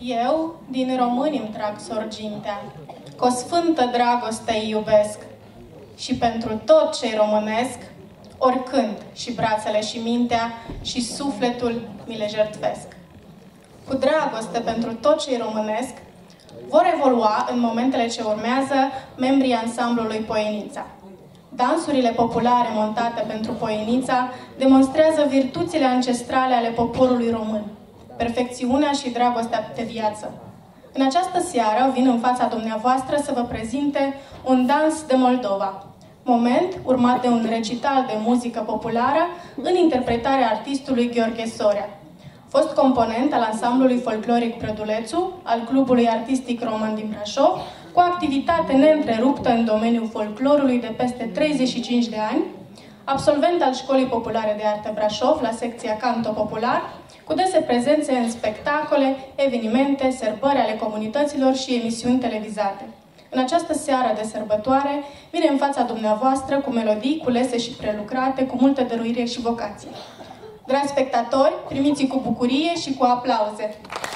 Eu din români îmi trag sorgintea, cu o sfântă dragoste îi iubesc. Și pentru tot ce-i românesc, oricând și brațele și mintea și sufletul mi le jertfesc. Cu dragoste pentru tot ce-i românesc, vor evolua în momentele ce urmează membrii ansamblului Poienița. Dansurile populare montate pentru Poienița demonstrează virtuțile ancestrale ale poporului român, perfecțiunea și dragostea de viață. În această seară vin în fața dumneavoastră să vă prezinte un dans de Moldova, moment urmat de un recital de muzică populară în interpretarea artistului Gheorghe Sorea, fost component al ansamblului folcloric Brădulețu, al Clubului Artistic Roman din Brașov, cu activitate neîntreruptă în domeniul folclorului de peste 35 de ani, absolvent al Școlii Populare de Artă Brașov la secția Canto Popular, cu dese prezențe în spectacole, evenimente, sărbări ale comunităților și emisiuni televizate. În această seară de sărbătoare vine în fața dumneavoastră cu melodii culese și prelucrate, cu multă dăruire și vocație. Dragi spectatori, primiți-i cu bucurie și cu aplauze!